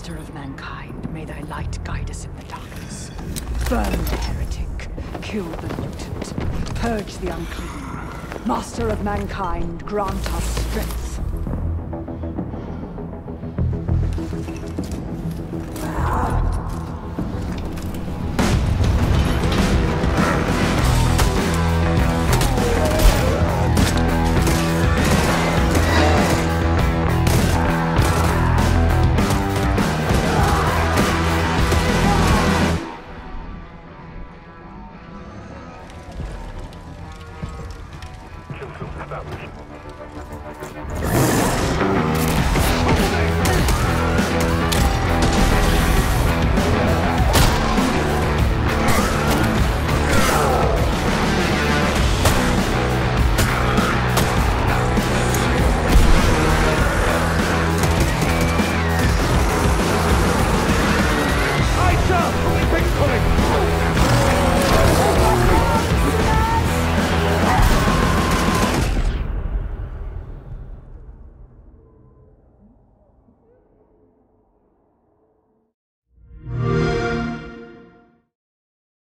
Master of mankind, may thy light guide us in the darkness. Burn the heretic, kill the mutant, purge the unclean. Master of mankind, grant us strength.